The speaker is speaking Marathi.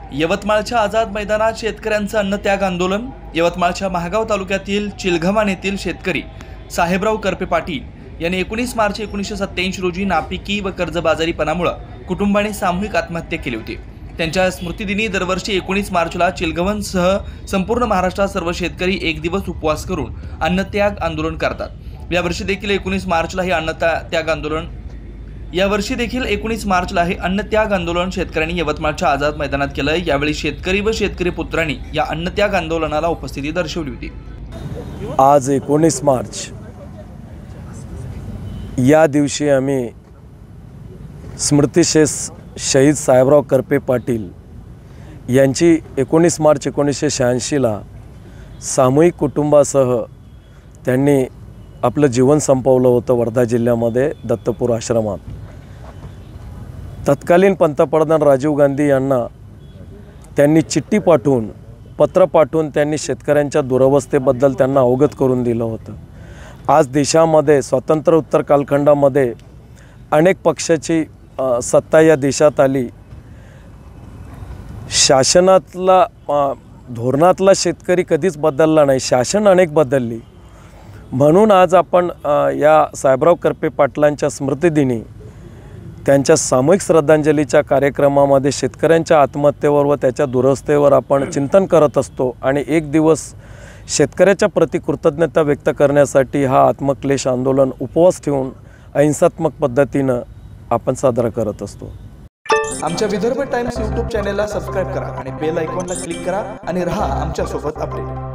यवतमाळच्या आझाद मैदानात शेतकऱ्यांचं अन्नत्याग आंदोलन। यवतमाळच्या महागाव तालुक्यातील चिलघमान येथील शेतकरी साहेबराव करपे पाटील यांनी 19 मार्च 1987 रोजी नापिकी व कर्जबाजारीपणामुळे कुटुंबाने सामूहिक आत्महत्या केली होती। त्यांच्या स्मृतिदिनी दरवर्षी 19 मार्चला चिलघमानसह संपूर्ण महाराष्ट्रात सर्व शेतकरी एक दिवस उपवास करून अन्नत्याग आंदोलन करतात। यावर्षी देखील 19 मार्चला हे अन्नत्याग आंदोलन शेतकऱ्यांनी यवतमाळच्या आझाद मैदानात केलं। यावेळी शेतकरी व शेतकरी पुत्रांनी या अन्नत्याग आंदोलनाला उपस्थिती दर्शवली होती। आज 19 मार्च या दिवशी आम्ही स्मृतिशेष शहीद साहेबराव करपे पाटील यांची 19 मार्च 1986ला सामूहिक कुटुंबासह त्यांनी आपलं जीवन संपवलं होतं वर्धा जिल्ह्यामध्ये दत्तपूर आश्रमात। तत्कालीन पंतप्रधान राजीव गांधी यांना त्यांनी चिठ्ठी पाठवून पत्र पाठवून त्यांनी शेतकऱ्यांच्या दुरवस्थेबद्दल त्यांना अवगत करून दिलं होतं। आज देशामध्ये स्वातंत्र्य उत्तर कालखंडामध्ये अनेक पक्षाची सत्ता या देशात आली। शासनातला धोरणातला शेतकरी कधीच बदलला नाही, शासन अनेक बदलली। म्हणून आज आपण या साहेबराव करपे पाटलांच्या स्मृतिदिनी त्यांच्या सामूहिक श्रद्धांजलीच्या कार्यक्रमामध्ये शेतकऱ्यांच्या आत्महत्येवर व त्याच्या दुरवस्थेवर आपण चिंतन करत असतो आणि एक दिवस शेतकऱ्याच्या प्रति कृतज्ञता व्यक्त करण्यासाठी हा आत्मक्लेश आंदोलन उपवास ठेवून अहिंसात्मक पद्धतीनं आपण साजरा करत असतो। आमच्या विदर्भ टाइम्स YouTube चॅनेलला सबस्क्राइब करा आणि बेल आयकॉनला क्लिक करा आणि रहा आमच्या सोबत अपडेट।